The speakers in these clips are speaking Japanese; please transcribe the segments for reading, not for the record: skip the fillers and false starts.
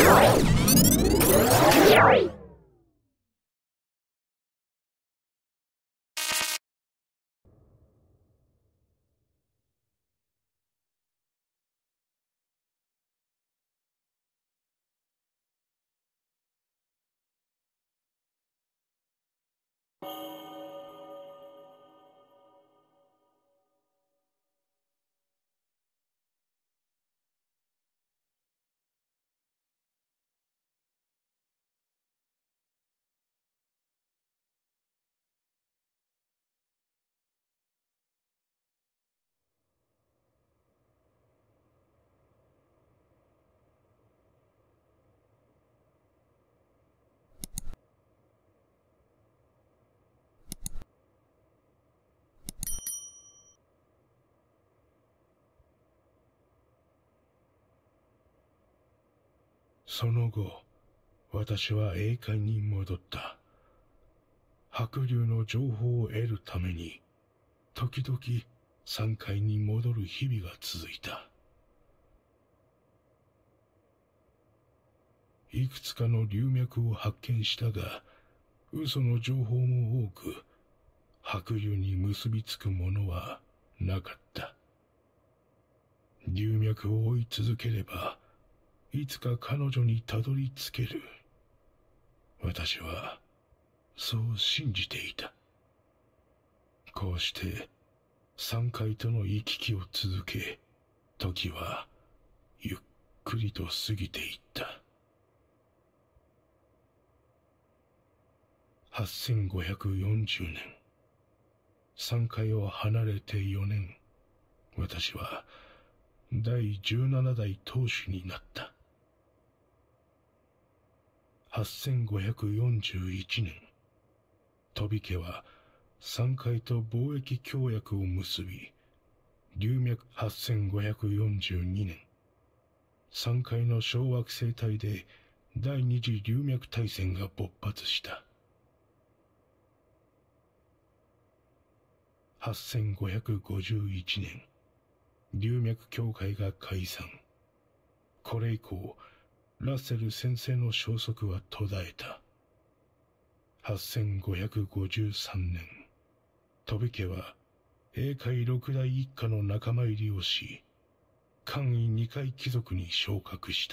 その後、私は栄海に戻った。白龍の情報を得るために、時々山海に戻る日々が続いた。いくつかの龍脈を発見したが、嘘の情報も多く、白龍に結びつくものはなかった。龍脈を追い続ければ、いつか彼女にたどり着ける。私は、そう信じていた。こうして、山海との行き来を続け、時は、ゆっくりと過ぎていった。8540年。山海を離れて4年。私は、第17代当主になった。8541年、飛家は山海と貿易協約を結び、龍脈8542年、山海の小惑星帯で第二次龍脈大戦が勃発した。8551年、龍脈協会が解散。これ以降、ラッセル先生の消息は途絶えた。8553年、飛家は栄海六代一家の仲間入りをし、官位二階貴族に昇格した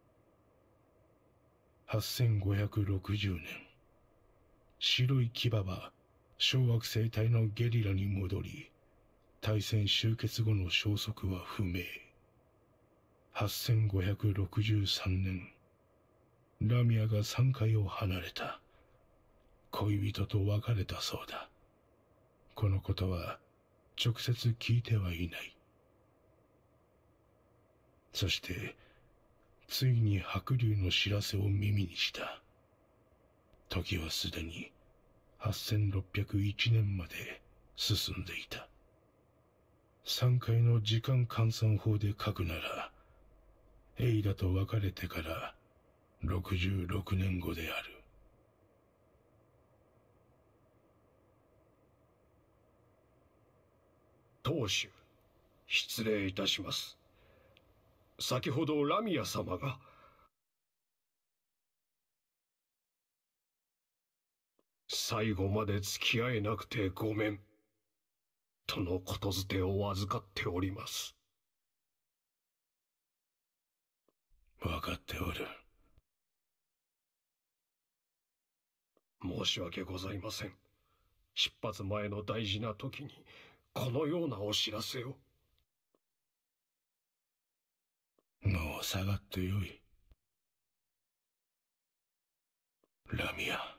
。8560年、白い牙は小惑星帯のゲリラに戻り、大戦終結後の消息は不明。8563年、ラミアが山海を離れた。恋人と別れたそうだ。このことは直接聞いてはいない。そして、ついに白龍の知らせを耳にした。時はすでに8601年まで進んでいた。山海の時間換算法で書くなら、エイダと別れてから66年後である。 当主、失礼いたします。先ほどラミア様が。最後まで付き合えなくてごめん。とのことづてを預かっております。 わかっておる。 申し訳ございません。出発前の大事な時に、このようなお知らせを。 もう下がってよい。ラミア。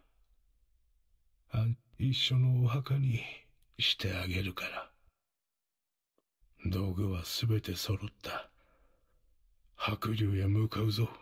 一緒のお墓にしてあげるから。道具はすべて揃った。白龍へ向かうぞ。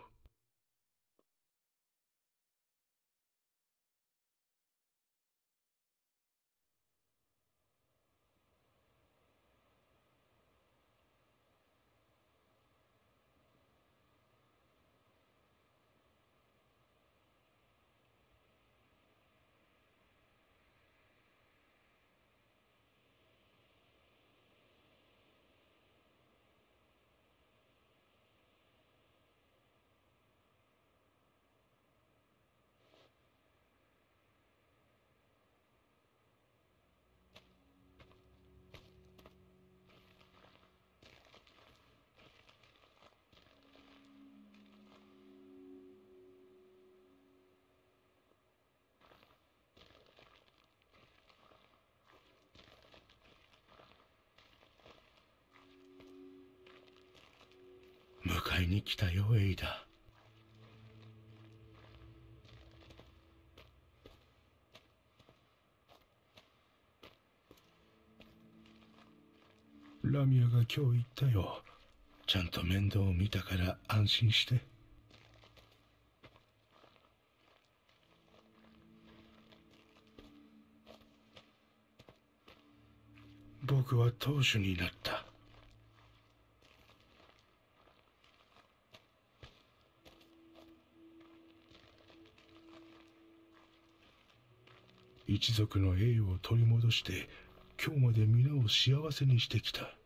会いに来たよ、エイダ。ラミアが今日言ったよ。ちゃんと面倒を見たから安心して。僕は当主になった。一族の栄誉を取り戻して今日まで皆を幸せにしてきた。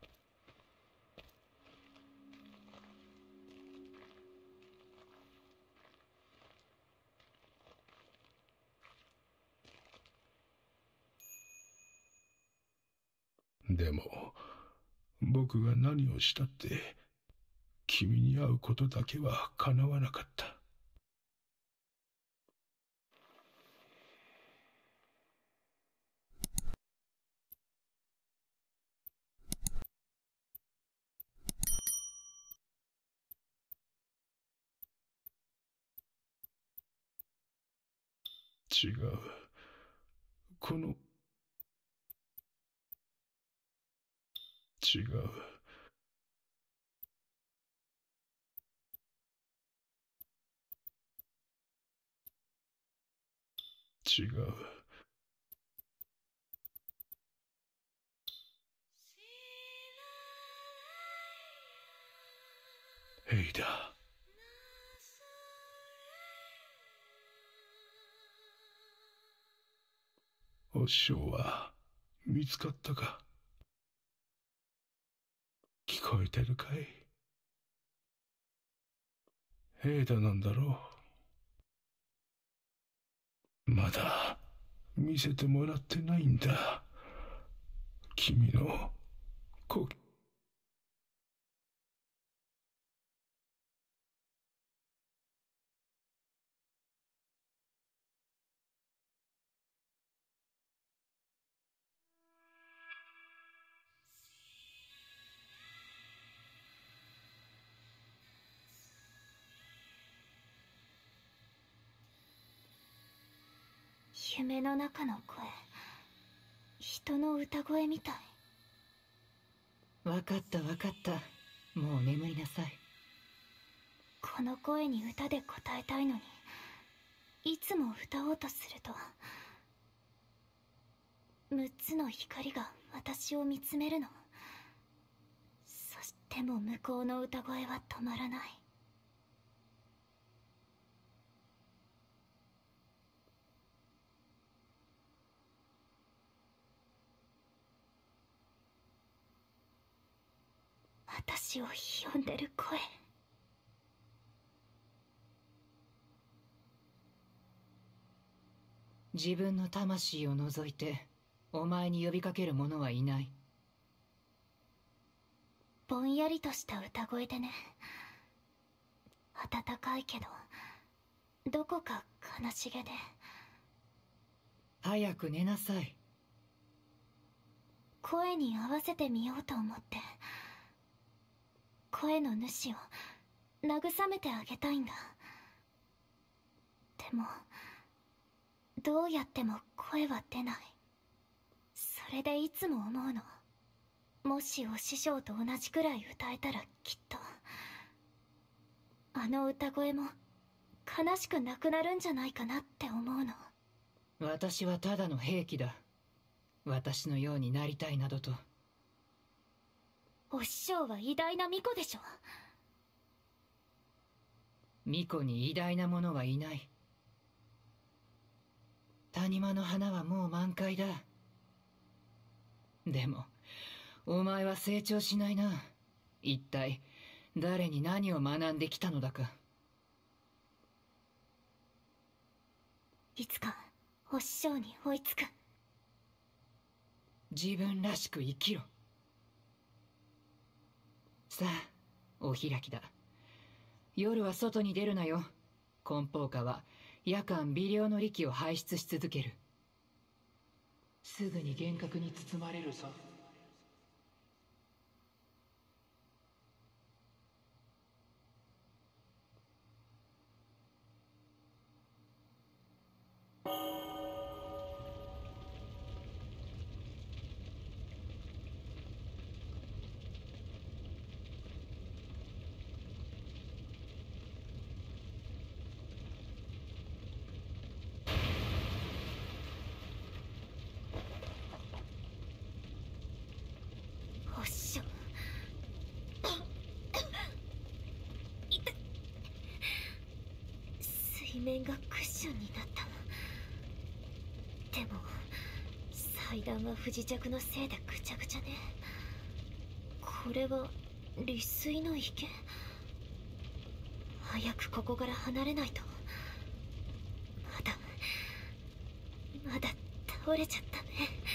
でも僕が何をしたって君に会うことだけは叶わなかった。違う。この違う。違う。エイダ。お師匠は見つかったか？聞こえてるかい？エイダなんだろう。まだ見せてもらってないんだ。君のこ夢の中の声、人の歌声みたい。 わかったわかった。もう眠りなさい。 この声に歌で答えたいのに、いつも歌おうとすると6つの光が私を見つめるの。そしても向こうの歌声は止まらない。私を呼んでる声。 自分の魂を除いてお前に呼びかける者はいない。 ぼんやりとした歌声でね。温かいけどどこか悲しげで。 早く寝なさい。 声に合わせてみようと思って。声の主を慰めてあげたいんだ。でもどうやっても声は出ない。それでいつも思うの。もしお師匠と同じくらい歌えたらきっとあの歌声も悲しくなくなるんじゃないかなって思うの。 私はただの兵器だ。私のようになりたいなどと。 お師匠は偉大な巫女でしょ。 巫女に偉大な者はいない。谷間の花はもう満開だ。でもお前は成長しないな。一体誰に何を学んできたのだか。 いつかお師匠に追いつく。 自分らしく生きろ。さあ、お開きだ。夜は外に出るなよ。根法家は夜間微量の力を排出し続ける。すぐに幻覚に包まれるさ。 水面がクッションになった。でも祭壇は不時着のせいでぐちゃぐちゃね。これは利水の池？早くここから離れないと。まだ倒れちゃったね。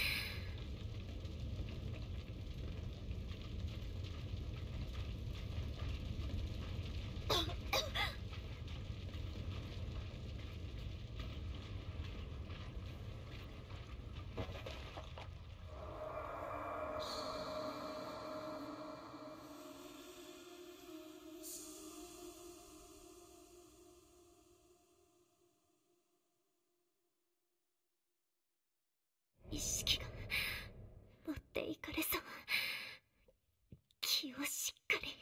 意識が持っていかれそう。気をしっかり。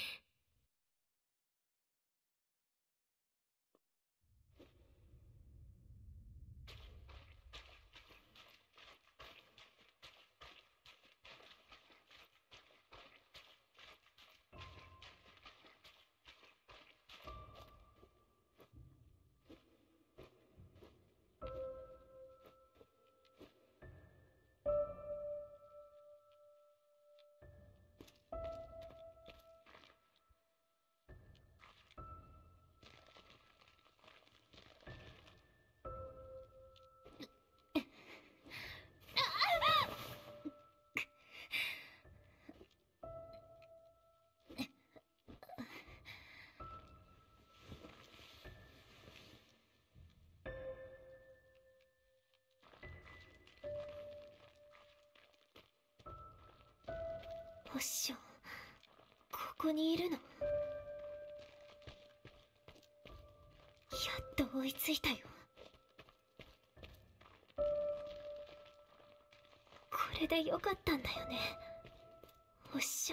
おっしょ、ここにいるの？やっと追いついたよ。これでよかったんだよね、おっしょ。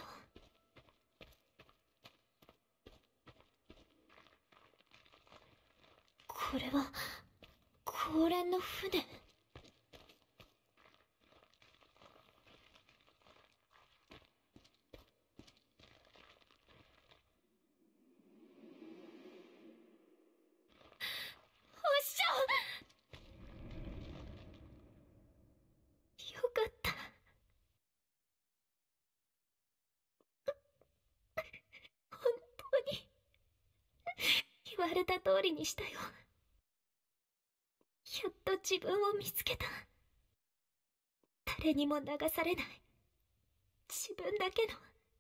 これは高連の船？よかった。本当に言われた通りにしたよ。やっと自分を見つけた。誰にも流されない自分だけの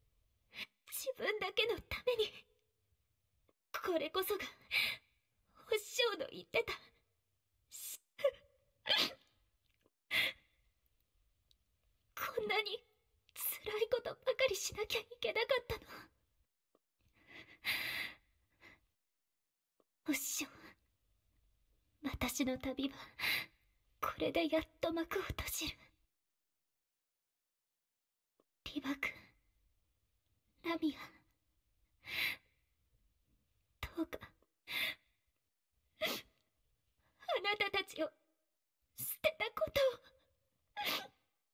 ために。これこそがお師匠の言ってたこんなに辛いことばかりしなきゃいけなかったの。お師匠、私の旅はこれでやっと幕を閉じる。リバ君、ラミア、どうかあなたたちを捨てたことを。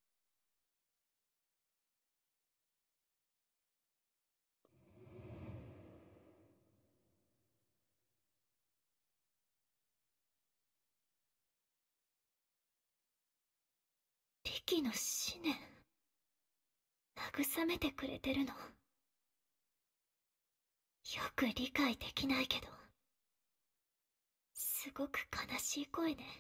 リキの思念、慰めてくれてるの。よく理解できないけど、すごく悲しい声ね。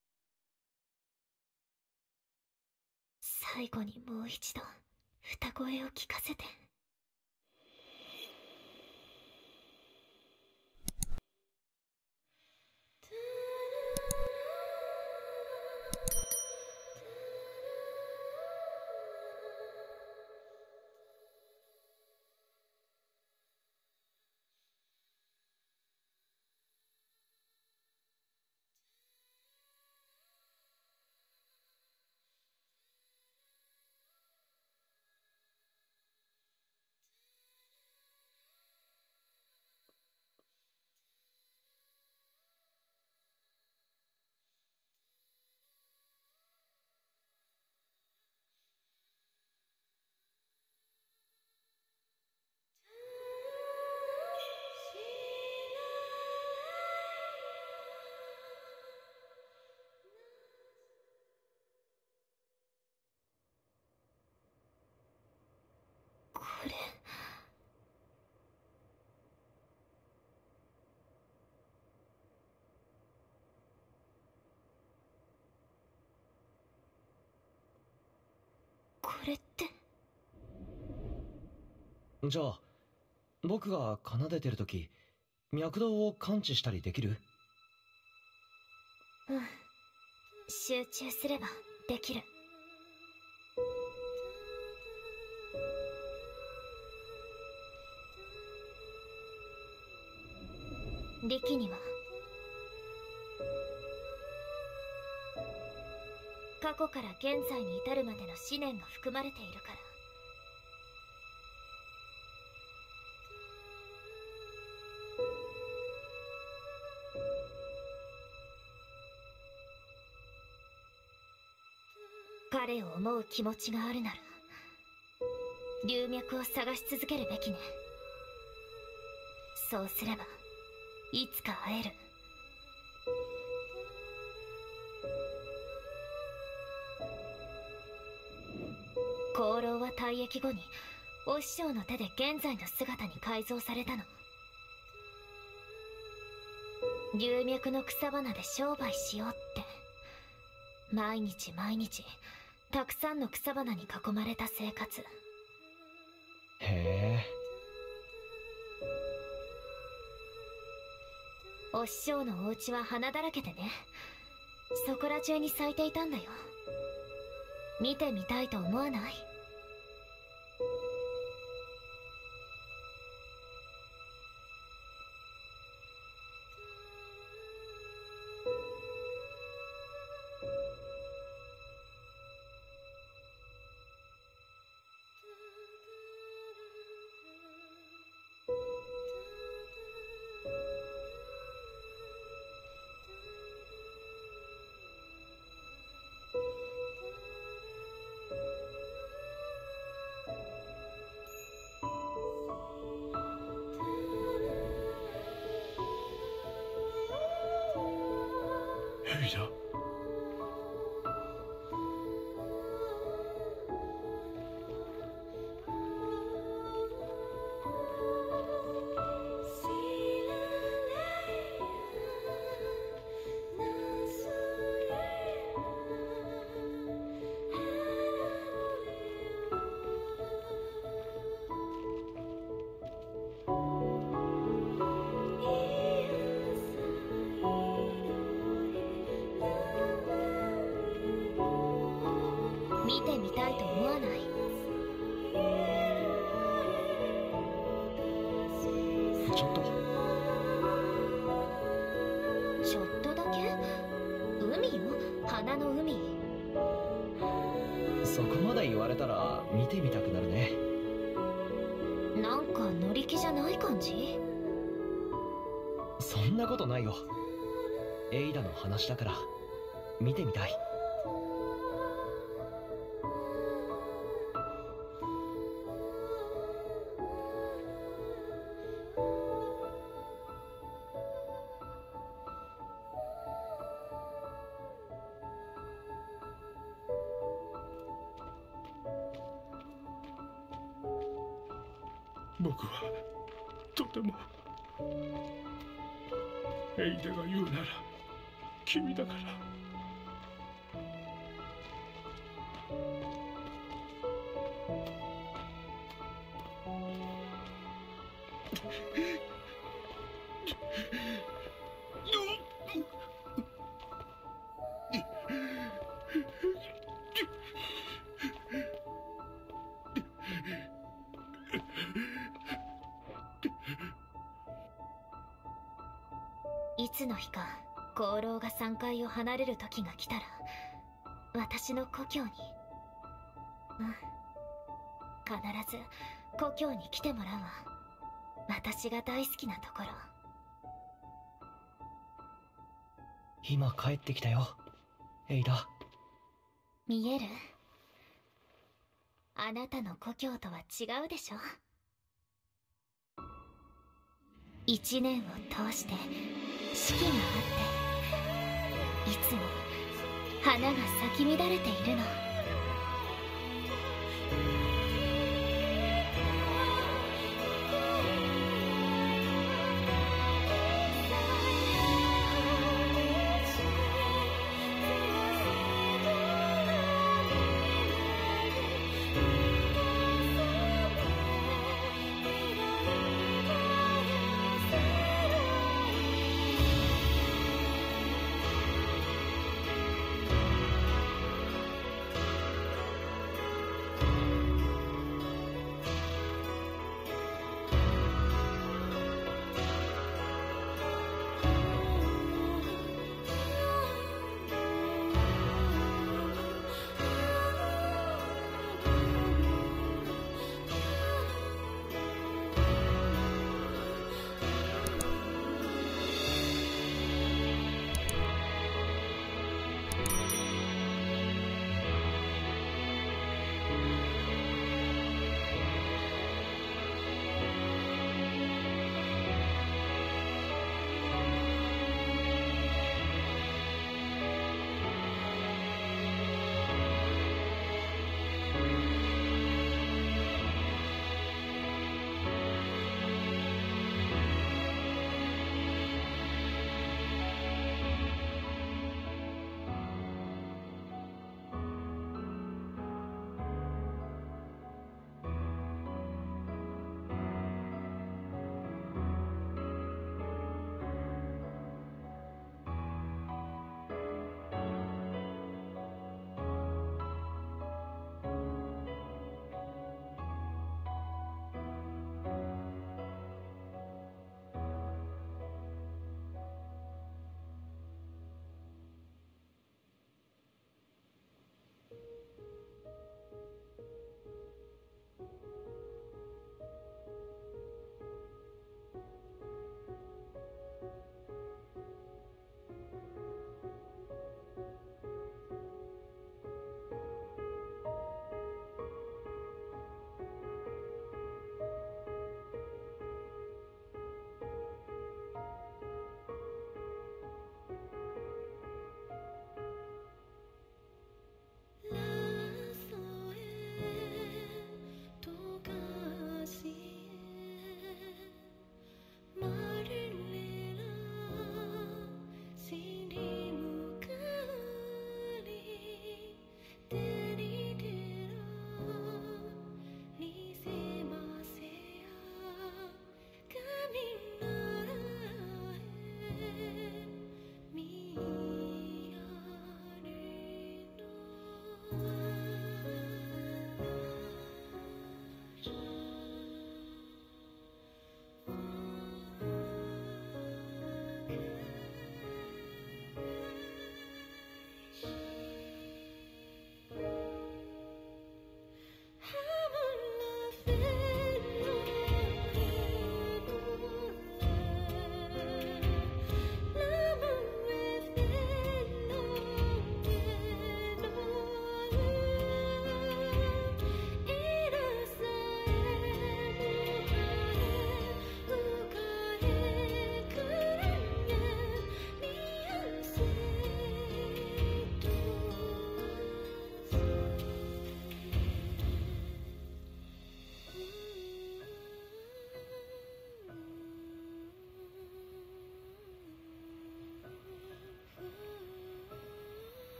最後にもう一度歌声を聞かせて。 れって。 じゃあ僕が奏でてる時脈動を感知したりできる？ うん、集中すればできる。力には過去から現在に至るまでの思念が含まれているから。彼を思う気持ちがあるなら龍脈を探し続けるべきね。そうすればいつか会える。功労は退役後にお師匠の手で現在の姿に改造されたの。龍脈の草花で商売しようって毎日毎日たくさんの草花に囲まれた生活。 へえ。 お師匠のお家は花だらけでね、そこら中に咲いていたんだよ。見てみたいと思わない？ ヘイダ。 見てみたいと思わない？ ちょっとだけ？海よ、花の海。 そこまで言われたら見てみたくなるね。 なんか乗り気じゃない感じ？ そんなことないよ。エイダの話だから見てみたい。 僕はとてもエイダが言うなら君だから。 いつの日か功労が山界を離れる時が来たら私の故郷に、必ず故郷に来てもらうわ。私が大好きなところ。 今帰ってきたよ、エイダ。 見える？あなたの故郷とは違うでしょ。一年を通して四季があって、いつも花が咲き乱れているの。